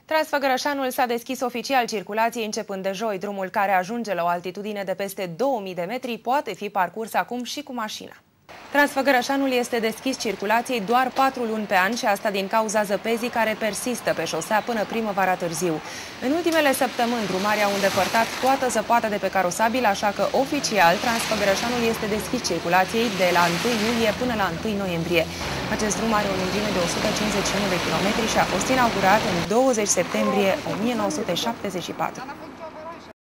Transfăgărășanul s-a deschis oficial circulației începând de joi. Drumul care ajunge la o altitudine de peste 2000 de metri poate fi parcurs acum și cu mașina. Transfăgărășanul este deschis circulației doar 4 luni pe an și asta din cauza zăpezii care persistă pe șosea până primăvara târziu. În ultimele săptămâni, drumarii au îndepărtat toată zăpada de pe carosabil, așa că oficial Transfăgărășanul este deschis circulației de la 1 iulie până la 1 noiembrie. Acest drum are o lungime de 151 de kilometri și a fost inaugurat în 20 septembrie 1974.